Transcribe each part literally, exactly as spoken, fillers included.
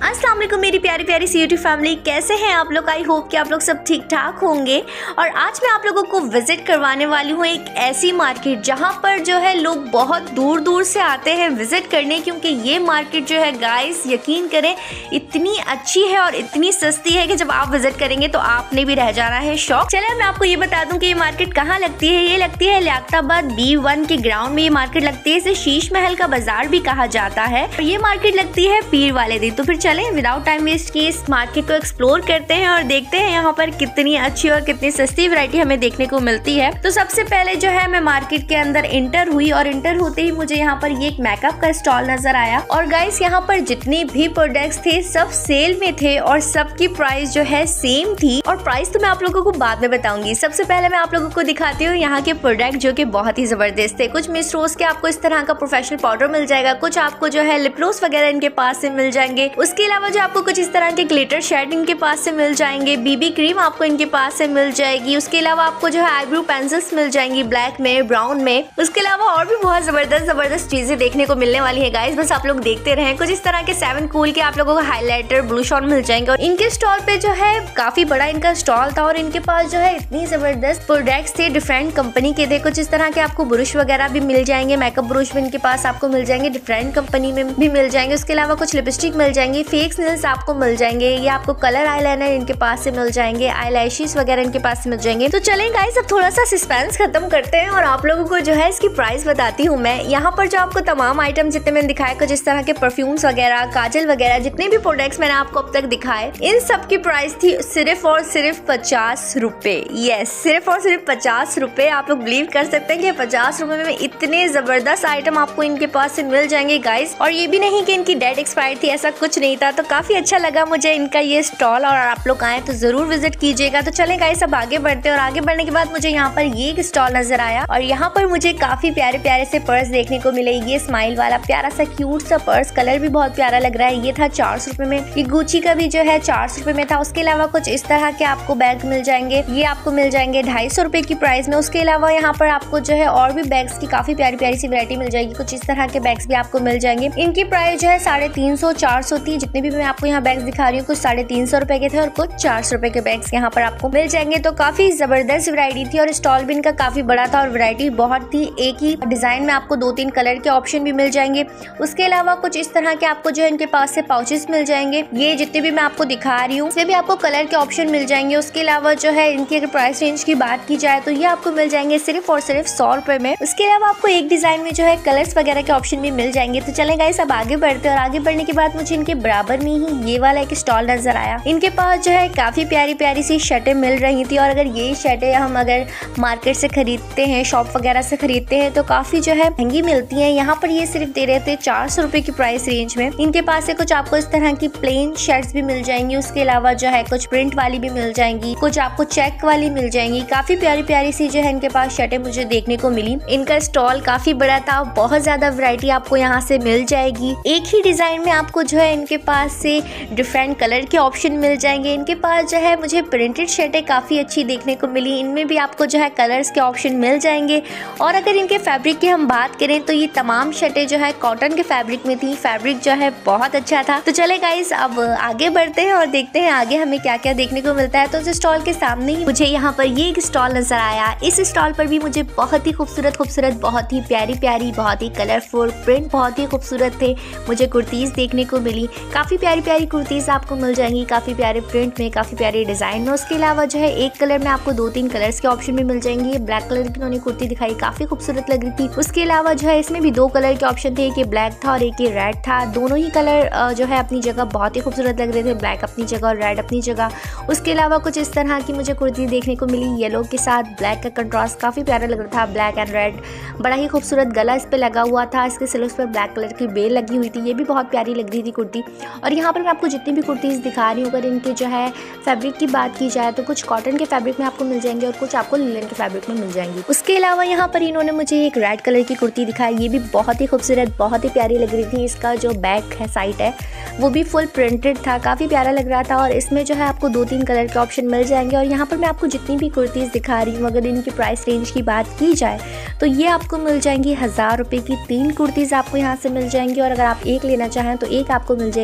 अस्सलाम वालेकुम मेरी प्यारी प्यारी सी यूट्यूब फैमिली, कैसे हैं आप लोग। आई होप कि आप लोग सब ठीक ठाक होंगे। और आज मैं आप लोगों को विजिट करवाने वाली हूँ एक ऐसी मार्केट जहाँ पर जो है लोग बहुत दूर दूर से आते हैं विजिट करने, क्योंकि ये मार्केट जो है गाइस यकीन करें इतनी अच्छी है और इतनी सस्ती है कि जब आप विजिट करेंगे तो आपने भी रह जाना है शॉक। चलिए मैं आपको ये बता दूं कि ये मार्केट कहाँ लगती है। ये लगती है लियाकताबाद बी वन के ग्राउंड में ये मार्केट लगती है। इसे शीश महल का बाजार भी कहा जाता है। और ये मार्केट लगती है पीर वाले दिन। तो फिर चलें विदाउट टाइम वेस्ट किए इस मार्केट को एक्सप्लोर करते हैं और देखते हैं यहाँ पर कितनी अच्छी और कितनी सस्ती वैरायटी हमें देखने को मिलती है। तो सबसे पहले जो है मैं मार्केट के अंदर इंटर हुई और इंटर होते ही मुझे यहाँ पर ये एक मेकअप का स्टॉल नजर आया। और गाइस यहाँ पर जितने भी प्रोडक्ट्स थे सब सेल में थे और सबकी प्राइस जो है सेम थी। और प्राइस तो मैं आप लोगों को बाद में बताऊंगी। सबसे पहले मैं आप लोगों को दिखाती हूँ यहाँ के प्रोडक्ट जो कि बहुत ही जबरदस्त थे। कुछ मिस रोज के आपको इस तरह का प्रोफेशनल पाउडर मिल जाएगा, कुछ आपको जो है लिप ग्लॉस वगैरह इनके पास से मिल जाएंगे। उसके अलावा जो आपको कुछ इस तरह के ग्लिटर शेड इनके पास से मिल जाएंगे, बीबी क्रीम आपको इनके पास से मिल जाएगी। उसके अलावा आपको जो है आईब्रो पेंसिल्स मिल जाएंगी ब्लैक में, ब्राउन में। उसके अलावा और भी बहुत जबरदस्त जबरदस्त चीजें देखने को मिलने वाली है गाइस, बस आप लोग देखते रहें। कुछ इस तरह के सेवन कूल के आप लोगों को हाईलाइटर ब्लू शॉन मिल जाएंगे। और इनके स्टॉल पे जो है काफी बड़ा इनका स्टॉल था और इनके पास जो है इतनी जबरदस्त प्रोडक्ट्स थे, डिफरेंट कंपनी के थे। कुछ इस तरह के आपको ब्रश वगैरह भी मिल जाएंगे, मेकअप ब्रश भी इनके पास आपको मिल जाएंगे, डिफरेंट कंपनी में भी मिल जाएंगे। उसके अलावा कुछ लिपस्टिक मिल जाएंगे, फेक नेल्स आपको मिल जाएंगे, ये आपको कलर आईलाइनर इनके पास से मिल जाएंगे, आईलैशेस वगैरह इनके पास से मिल जाएंगे। तो चलें गाइस अब थोड़ा सा सस्पेंस खत्म करते हैं और आप लोगों को जो है इसकी प्राइस बताती हूँ मैं। यहाँ पर जो आपको तमाम आइटम जितने मैंने दिखाए, कुछ इस तरह के परफ्यूम्स वगैरह, काजल वगैरह, जितने भी प्रोडक्ट्स मैंने आपको अब तक दिखाए, इन सब की प्राइस थी सिर्फ और सिर्फ पचास रुपए। यस, सिर्फ और सिर्फ पचास रुपए। आप लोग बिलीव कर सकते हैं कि पचास रुपए में इतने जबरदस्त आइटम आपको इनके पास से मिल जाएंगे गाइस। और ये भी नहीं कि इनकी डेट एक्सपायर थी, ऐसा कुछ नहीं था। तो काफी अच्छा लगा मुझे इनका ये स्टॉल और आप लोग आए तो जरूर विजिट कीजिएगा। तो चलें गाइस अब आगे बढ़ते हैं। और आगे बढ़ने के बाद मुझे यहाँ पर ये एक स्टॉल नजर आया और यहाँ पर मुझे काफी प्यारे प्यारे से पर्स देखने को मिले। ये स्माइल वाला प्यारा सा क्यूट सा पर्स, कलर भी बहुत प्यारा लग रहा है। ये था चार सौ रुपए में। ये गुची का भी जो है चार सौ रुपए में था। उसके अलावा कुछ इस तरह के आपको बैग मिल जाएंगे, ये आपको मिल जाएंगे ढाई सौ रुपए की प्राइस में। उसके अलावा यहाँ पर आपको जो है और भी बैग्स की काफी प्यारी प्यारी सी वैरायटी मिल जाएगी। कुछ इस तरह के बैग्स भी आपको मिल जाएंगे। इनकी प्राइस जो है साढ़े तीन सौ चार सौ थी। जितने भी मैं आपको यहाँ बैग्स दिखा रही हूँ कुछ साढ़े तीन सौ रुपए के थे और कुछ चार सौ रुपए के बैग्स यहाँ पर आपको मिल जाएंगे। तो काफी जबरदस्त वैरायटी थी और स्टॉल भी इनका काफी बड़ा था और वैरायटी बहुत थी। एक ही डिजाइन में आपको दो तीन कलर के ऑप्शन भी मिल जाएंगे। उसके अलावा कुछ इस तरह के आपको जो है इनके पास से पाउचेस मिल जाएंगे। ये जितने भी मैं आपको दिखा रही हूँ इसमें भी आपको कलर के ऑप्शन मिल जाएंगे। उसके अलावा जो है इनकी अगर प्राइस रेंज की बात की जाए तो ये आपको मिल जाएंगे सिर्फ और सिर्फ सौ रुपए में। उसके अलावा आपको एक डिजाइन में जो है कलर्स वगैरह के ऑप्शन भी मिल जाएंगे। तो चलें गाइस अब आगे बढ़ते हैं। और आगे बढ़ने के बाद मुझे इनके बराबर में ही ये वाला एक स्टॉल नजर आया। इनके पास जो है काफी प्यारी प्यारी सी शर्टें मिल रही थी। और अगर ये शर्टें हम अगर मार्केट से खरीदते हैं, शॉप वगैरह से खरीदते हैं तो काफी जो है महंगी मिलती हैं। यहाँ पर ये सिर्फ दे रहे थे चार सौ रुपए की प्राइस रेंज में। इनके पास से कुछ आपको इस तरह की प्लेन शर्ट्स भी मिल जाएंगी। उसके अलावा जो है कुछ प्रिंट वाली भी मिल जाएंगी, कुछ आपको चेक वाली मिल जाएंगी। काफी प्यारी प्यारी सी जो है इनके पास शर्टें मुझे देखने को मिली। इनका स्टॉल काफी बड़ा था, बहुत ज्यादा वैरायटी आपको यहाँ से मिल जाएगी। एक ही डिजाइन में आपको जो है इनके पास से डिफरेंट कलर के ऑप्शन मिल जाएंगे। इनके पास जो है मुझे प्रिंटेड शर्टें काफी अच्छी देखने को मिली। इनमें भी आपको जो है कलर्स के ऑप्शन मिल जाएंगे। और अगर इनके फैब्रिक की हम बात करें तो ये तमाम शर्टें जो है कॉटन के फैब्रिक में थी। फैब्रिक जो है बहुत अच्छा था। तो चले गाइस अब आगे बढ़ते हैं और देखते हैं आगे हमें क्या क्या देखने को मिलता है। तो इस स्टॉल के सामने ही मुझे यहाँ पर ये एक स्टॉल नजर आया। इस स्टॉल पर भी मुझे बहुत ही खूबसूरत खूबसूरत, बहुत ही प्यारी प्यारी, बहुत ही कलरफुल प्रिंट बहुत ही खूबसूरत थे। मुझे कुर्तीज देखने को मिली। काफी प्यारी प्यारी कुर्तीज आपको मिल जाएंगी, काफी प्यारे प्रिंट में, काफी प्यारे डिजाइन में। उसके अलावा जो है एक कलर में आपको दो तीन कलर्स के ऑप्शन भी मिल जाएंगे। ब्लैक कलर की उन्होंने कुर्ती दिखाई, काफी खूबसूरत लग रही थी। उसके अलावा जो है इसमें भी दो कलर के ऑप्शन थे, एक ये ब्लैक था और एक ये रेड था। दोनों ही कलर जो है अपनी जगह बहुत ही खूबसूरत लग रहे थे, ब्लैक अपनी जगह और रेड अपनी जगह। उसके अलावा कुछ इस तरह की मुझे कुर्ती देखने को मिली, येलो के साथ ब्लैक का कंट्रास्ट काफी प्यारा लग रहा था, ब्लैक एंड रेड। बड़ा ही खूबसूरत गला इस पे लगा हुआ था, इसके सिलोस पर ब्लैक कलर की बेल लगी हुई थी, ये भी बहुत प्यारी लग रही थी कुर्ती। और यहाँ पर मैं आपको जितनी भी कुर्तीज दिखा रही हूँ अगर इनके जो है फैब्रिक की बात की जाए तो कुछ कॉटन के फैब्रिक में आपको मिल जाएंगे और कुछ आपको लिनन के फैब्रिक में मिल जाएंगी। उसके अलावा यहाँ पर इन्होंने मुझे एक रेड कलर की कुर्ती दिखाई, ये भी बहुत ही खूबसूरत, बहुत ही प्यारी लग रही थी। इसका जो बैक है, साइड है, वो भी फुल प्रिंटेड था, काफी प्यारा लग रहा था। और इसमें जो है आपको दो तीन कलर के ऑप्शन मिल जाएंगे। और यहाँ पर मैं आपको जितनी भी कुर्तीज दिखा रही हूँ अगर इनकी प्राइस रेंज की बात की जाए तो ये आपको मिल जाएंगी हजार रुपए की तीन कुर्तीज आपको यहाँ से मिल जाएंगी। और अगर आप एक लेना चाहें तो एक आपको मिल जाएगी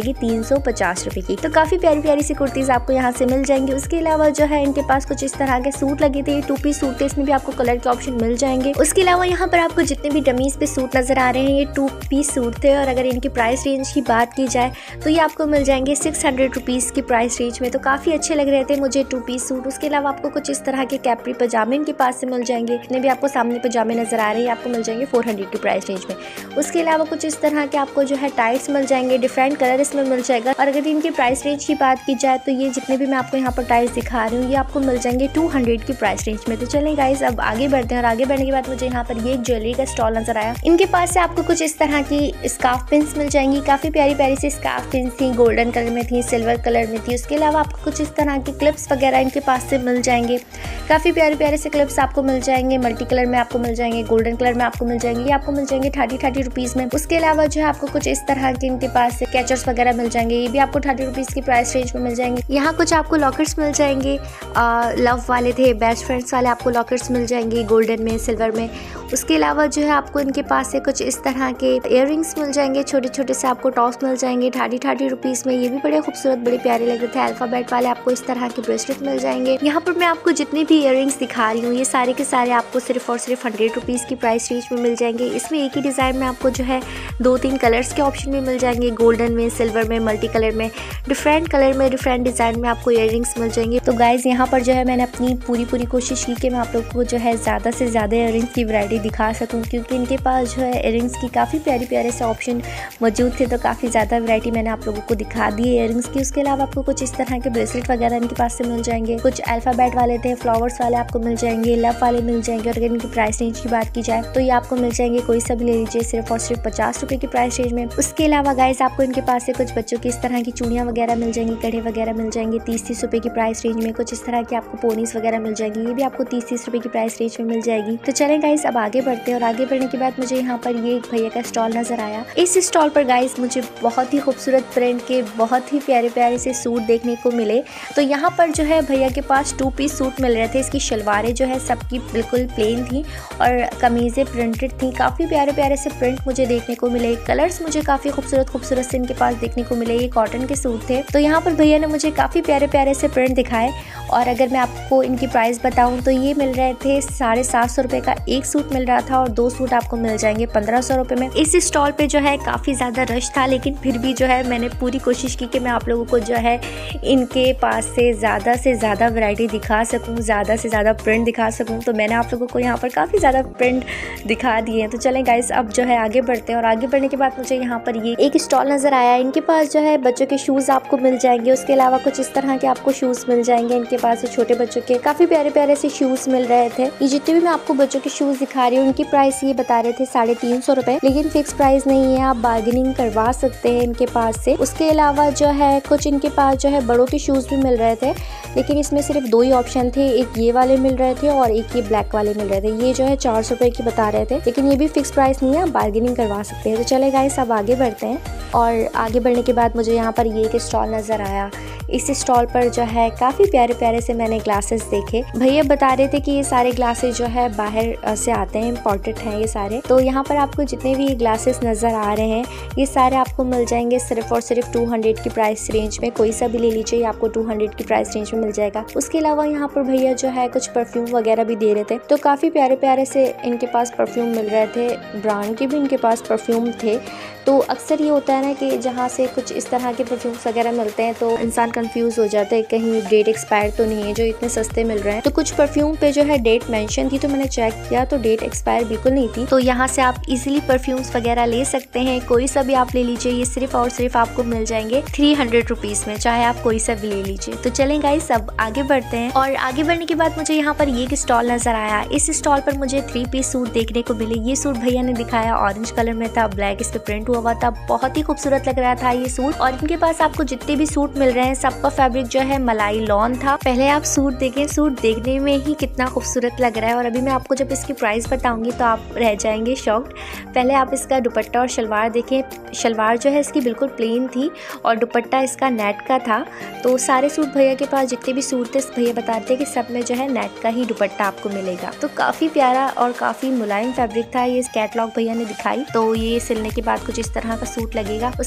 जाएगी तीन सौ पचास रुपए की। तो काफी प्यारी प्यारी सी कुर्तीज आपको यहाँ से मिल जाएंगी। उसके अलावा जो है इनके पास कुछ इस तरह के सूट लगे थे, टू पीस सूट थे, इसमें भी आपको कलर के ऑप्शन मिल जाएंगे। उसके अलावा यहाँ पर आपको जितने भी डमीज पे सूट नजर आ रहे हैं ये टू पीस सूट थे, और अगर इनकी प्राइस रेंज की बात की जाए तो ये आपको मिल जाएंगे सिक्स हंड्रेड रुपीज की प्राइस रेंज में। तो काफी अच्छे लग रहे थे मुझे टू पीस सूट। उसके अलावा आपको कुछ इस तरह के कैप्री पजामे इनके पास से मिल जाएंगे। इतने भी आपको सामने पजामे नजर आ रहे हैं आपको मिल जाएंगे फोर हंड्रेड की प्राइस रेंज में। उसके अलावा कुछ इस तरह के आपको जो है टाइट्स मिल जाएंगे, डिफरेंट कलर इसमें मिल जाएगा। और अगर इनकी प्राइस रेंज की बात की जाए तो ये जितने भी मैं आपको यहाँ पर टाइट्स दिखा रही हूँ ये आपको मिल जाएंगे टू हंड्रेड की प्राइस रेंज में। तो चलें गाइस अब आगे बढ़ते हैं, और आगे बढ़ने के बाद मुझे यहाँ पर ये एक ज्वेलरी का स्टॉल नजर आया। इनके पास से आपको कुछ इस तरह की स्कार्फ पिन्स मिल जाएंगी। काफी प्यारी प्यारी सी स्कार्फ पिन्स थी, गोल्डन कलर में थी, सिल्वर कलर में थी। उसके अलावा आपको कुछ इस तरह के क्लिप्स वगैरह इनके पास से मिल जाएंगे। काफी प्यारे प्यारे से क्लिप्स आपको मिल जाएंगे, मल्टी कलर में आपको मिल जाएंगे, गोल्डन कलर में आपको मिल जाएंगे। ये आपको मिल जाएंगे थर्टी थर्टी रुपीज में। उसके अलावा जो है आपको कुछ इस तरह के इनके पास कैचर्स वगैरह मिल जाएंगे, ये भी आपको थर्टी रुपीज की प्राइस रेंज में मिल जाएंगे। यहाँ कुछ आपको लॉकेट्स मिल जाएंगे, आ, लव वाले थे, बेस्ट फ्रेंड्स वाले आपको लॉकेट्स मिल जाएंगे गोल्डन में, सिल्वर में। उसके अलावा जो है आपको इनके पास से कुछ इस तरह के इयररिंग्स मिल जाएंगे, छोटे छोटे से आपको टॉप्स मिल जाएंगे थर्टी थर्टी रुपीज में। ये भी बड़े खूबसूरत बड़े प्यारे लग रहे थे। अल्फाबेट वाले आपको इस तरह के ब्रेसलेट मिल जाएंगे। यहाँ पर मैं आपको जितने भी इयररिंग्स दिखा रही हूँ ये सारे के सारे आपको सिर्फ और सिर्फ हंड्रेड रुपीज की प्राइस रेंज में मिल जाएंगे। इसमें एक ही डिजाइन में आपको जो है दो तीन कलर्स के ऑप्शन भी मिल जाएंगे, गोल्डन में, सिल्वर में, मल्टी कलर में, डिफरेंट कलर में, डिफरेंट डिजाइन में आपको इयररिंग्स मिल जाएंगे। तो गाइज यहाँ पर जो है मैंने अपनी पूरी पूरी कोशिश की कि मैं आप लोगों को जो है ज़्यादा से ज़्यादा इयररिंग्स की वैरायटी दिखा सकूँ, क्योंकि इनके पास जो है इयररिंग्स की काफ़ी प्यारे प्यारे से ऑप्शन मौजूद थे। तो काफ़ी ज़्यादा वैरायटी मैंने आप लोगों को दिखा दी है इयररिंग्स की। उसके अलावा आपको कुछ इस तरह के ब्रेसलेट वगैरह इनके पास से मिल जाएंगे। कुछ अल्फाबेट वाले थे, फ्लावर्स वाले आपको मिल जाएंगे, लव वाले मिल जाएंगे। और अगर इनकी प्राइस रेंज की बात की जाए तो ये आपको मिल जाएंगे, कोई सा भी ले लीजिए, सिर्फ और सिर्फ पचास रुपये की प्राइस रेंज में। उसके अलावा गाइस आपको इनके पास से कुछ बच्चों की इस तरह की चूड़ियाँ वगैरह मिल जाएंगी, कड़े वगैरह मिल जाएंगे तीस तीस रुपये की प्राइस रेंज में। कुछ इस तरह की आपको पोनीस वगैरह मिल जाएंगी, ये भी आपको तीस तीस रुपये की प्राइस रेंज में मिल जाएगी। तो चलें गाइस अब आगे बढ़ते हैं, और आगे बढ़ने के बाद मुझे यहाँ पर ये एक भैया का स्टॉल नजर आया। इस स्टॉल पर गाइस मुझे बहुत ही खूबसूरत प्रिंट के बहुत ही प्यारे प्यारे से सूट देखने को मिले। तो यहाँ पर जो है भैया के पास टू पीस सूट मिल रहे थे। इसकी शलवारें जो है सबकी बिल्कुल प्लेन थी और कमीज़ें प्रिंटेड थी। काफ़ी प्यारे प्यारे से प्रिंट मुझे देखने को मिले, कलर्स मुझे काफ़ी खूबसूरत खूबसूरत से इनके पास देखने को मिले। ये कॉटन के सूट थे। तो यहाँ पर भैया ने मुझे काफ़ी प्यारे प्यारे से प्रिंट दिखाए, और अगर मैं आपको इनकी प्राइस बताऊँ तो ये मिल रहे थे साढ़े सात सौ रुपये का एक सूट मिल रहा था, और दो सूट आपको मिल जाएंगे पंद्रह सौ रुपये में। इस स्टॉल पे जो है काफ़ी ज़्यादा रश था, लेकिन फिर भी जो है मैंने पूरी कोशिश की कि मैं आप लोगों को जो है इनके पास से ज़्यादा से ज़्यादा वैरायटी दिखा सकूं, ज़्यादा से ज़्यादा प्रिंट दिखा सकूं। तो मैंने आप लोगों को यहाँ पर काफ़ी ज़्यादा प्रिंट दिखा दिए हैं। तो चलें गाइस अब जो है आगे बढ़ते हैं, और आगे बढ़ने के बाद मुझे यहाँ पर ये एक स्टॉल नज़र आया। इनके पास जो है बच्चों के शूज़ आपको मिल जाएंगे। उसके अलावा कुछ इस तरह के आपको शूज़ मिल जाएंगे। इनके पास छोटे बच्चों के काफ़ी प्यारे प्यारे से शूज़ मिल रहे थे। ये जितने भी मैं आपको बच्चों के शूज़ दिखा रही हूँ उनकी प्राइस ये बता रहे थे साढ़े तीन सौ रुपये, लेकिन फिक्स प्राइस नहीं है, आप बार्गेनिंग करवा सकते हैं इनके पास से। उसके अलावा जो है कुछ इनके पास जो है बड़ों के शूज़ भी मिल रहे थे, लेकिन इसमें सिर्फ दो ही ऑप्शन थे, एक ये वाले मिल रहे थे और एक ये ब्लैक वाले मिल रहे थे। ये जो है चार सौ रुपये की बता रहे थे, लेकिन ये भी फिक्स प्राइस नहीं है, आप बार्गेनिंग करवा सकते हैं। तो चले गाइस अब आगे बढ़ते हैं, और आगे बढ़ने के बाद मुझे यहाँ पर ये एक स्टॉल नज़र आया। इस स्टॉल पर जो है काफ़ी प्यारे प्यारे से मैंने ग्लासेस देखे। भैया बता रहे थे कि ये सारे ग्लासेस जो है बाहर से आते हैं, इम्पोर्टेड हैं ये सारे। तो यहाँ पर आपको जितने भी ग्लासेस नज़र आ रहे हैं ये सारे आपको मिल जाएंगे सिर्फ और सिर्फ टू हंड्रेड की प्राइस रेंज में। कोई सा भी ले लीजिए, आपको टू हंड्रेड की प्राइस रेंज में मिल जाएगा। उसके अलावा यहाँ पर भैया जो है कुछ परफ्यूम वगैरह भी दे रहे थे। तो काफ़ी प्यारे प्यारे से इनके पास परफ्यूम मिल रहे थे, ब्रांड के भी इनके पास परफ्यूम थे। तो अक्सर ये होता है ना कि जहाँ से कुछ इस तरह के परफ्यूम्स वगैरह मिलते हैं तो इंसान कंफ्यूज हो जाता है कहीं डेट एक्सपायर तो नहीं है जो इतने सस्ते मिल रहे हैं। तो कुछ परफ्यूम पे जो है डेट मेंशन थी, तो मैंने चेक किया तो डेट एक्सपायर बिल्कुल नहीं थी। तो यहाँ से आप इजीली परफ्यूम्स वगैरह ले सकते हैं, कोई सा भी आप ले लीजिए। ये सिर्फ और सिर्फ आपको मिल जाएंगे थ्री हंड्रेड रुपीज में, चाहे आप कोई सा भी ले लीजिए। तो चलें गाइस अब आगे बढ़ते हैं, और आगे बढ़ने के बाद मुझे यहाँ पर ये एक स्टॉल नजर आया। इस स्टॉल पर मुझे थ्री पीस सूट देखने को मिले। ये सूट भैया ने दिखाया ऑरेंज कलर में था, ब्लैक इस पे प्रिंट हुआ हुआ था, बहुत ही खूबसूरत लग रहा था ये सूट। और इनके पास आपको जितने भी सूट मिल रहे हैं सबका फैब्रिक जो है मलाई लॉन था। पहले आप सूट देखें, सूट देखने में ही कितना खूबसूरत लग रहा है, और अभी मैं आपको जब इसकी प्राइस बताऊंगी तो आप रह जाएंगे शॉक्ड। पहले आप इसका दुपट्टा और शलवार देखें। शलवार जो है इसकी बिल्कुल प्लेन थी और दुपट्टा इसका नेट का था। तो सारे सूट भैया के पास जितने भी सूट थे भैया बताते हैं कि सब में जो है नेट का ही दुपट्टा आपको मिलेगा। तो काफ़ी प्यारा और काफ़ी मुलायम फैब्रिक था। ये कैटलॉग भैया ने दिखाई, तो ये सिलने के बाद कुछ इस तरह का सूट लगेगा। उसके अलावा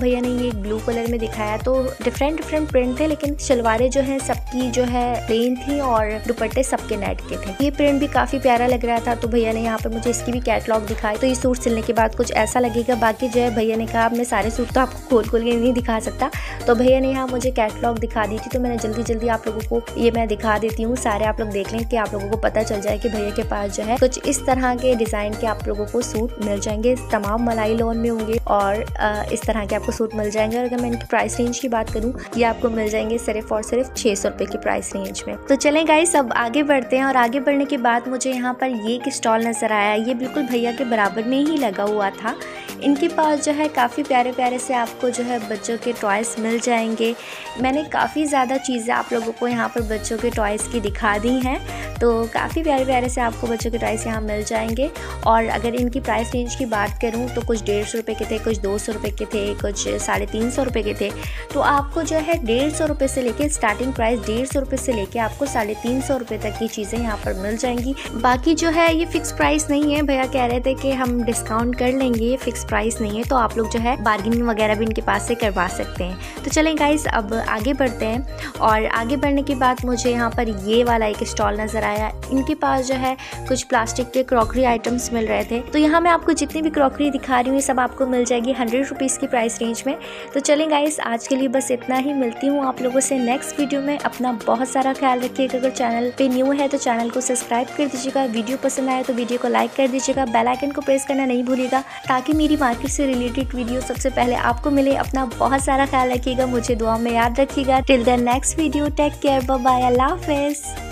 भैया ने ये ब्लू कलर में दिखाया। तो डिफरेंट डिफरेंट प्रिंट थे, लेकिन शलवारें जो है सबकी जो है प्लेन थी और दुपट्टे सबके नेट के थे। ये प्रिंट भी काफी प्यारा लग रहा था, तो भैया ने यहाँ पर मुझे इसकी भी कैटलॉग दिखाई। तो ये सूट सिलने के बाद कुछ ऐसा लगेगा। बाकी जो है भैया ने कहा मैं सारे सूट तो आपको खोल खोल के नहीं दिखा सकता, तो भैया ने यहाँ मुझे कैटलॉग दिखा दी थी। तो मैंने जल्दी जल्दी आप लोगों को ये मैं दिखा देती हूँ, सारे आप लोग देख लें कि आप लोगों को पता चल जाए कि भैया के पास जो है कुछ इस तरह के डिजाइन के आप लोगों को सूट मिल जाएंगे। तमाम मलाई लोन में होंगे और इस तरह के आपको सूट मिल जाएंगे। और अगर मैं इनकी प्राइस रेंज की बात करूँ, ये आपको मिल जाएंगे सिर्फ और सिर्फ छह सौ रुपए की प्राइस रेंज में। तो चलें गाइस, अब आगे बढ़ते हैं। और आगे बढ़ने के बाद मुझे यहाँ पर ये एक स्टॉल नजर आया। ये बिल्कुल भैया के बराबर में ही लगा हुआ था। इनके पास जो है काफ़ी प्यारे प्यारे से आपको जो है बच्चों के टॉयज़ मिल जाएंगे। मैंने काफ़ी ज़्यादा चीज़ें आप लोगों को यहाँ पर बच्चों के टॉयज़ की दिखा दी हैं। तो काफ़ी प्यारे प्यारे से आपको बच्चों के टॉयज़ यहाँ मिल जाएंगे। और अगर इनकी प्राइस रेंज की बात करूँ तो कुछ डेढ़ सौ रुपये के थे, कुछ दो सौ रुपये के थे, कुछ साढ़े तीन सौ रुपये के थे। तो आपको जो है डेढ़ सौ रुपये से लेके स्टार्टिंग प्राइस डेढ़ सौ रुपये से लेके आपको साढ़े तीन सौ रुपये तक की चीज़ें यहाँ पर मिल जाएंगी। बाकी जो है ये फिक्स प्राइस नहीं है। भैया कह रहे थे कि हम डिस्काउंट कर लेंगे, ये फिक्स प्राइस नहीं है। तो आप लोग जो है बार्गेनिंग वगैरह भी इनके पास से करवा सकते हैं। तो चलें गाइस, अब आगे बढ़ते हैं। और आगे बढ़ने के बाद मुझे यहाँ पर ये वाला एक स्टॉल नज़र आया। इनके पास जो है कुछ प्लास्टिक के क्रॉकरी आइटम्स मिल रहे थे। तो यहाँ मैं आपको जितनी भी क्रॉकरी दिखा रही हूँ ये सब आपको मिल जाएगी हंड्रेड रुपीज़ की प्राइस रेंज में। तो चलें गाइस, आज के लिए बस इतना ही। मिलती हूँ आप लोगों से नेक्स्ट वीडियो में। अपना बहुत सारा ख्याल रखिएगा। अगर चैनल पे न्यू है तो चैनल को सब्सक्राइब कर दीजिएगा। वीडियो पसंद आए तो वीडियो को लाइक कर दीजिएगा। बेल आइकन को प्रेस करना नहीं भूलिएगा ताकि मेरी मार्केट से रिलेटेड वीडियो सबसे पहले आपको मिले। अपना बहुत सारा ख्याल रखिएगा, मुझे दुआ में याद रखिएगा। Till the next video, take care, bye bye, अल्लाह हाफिज़।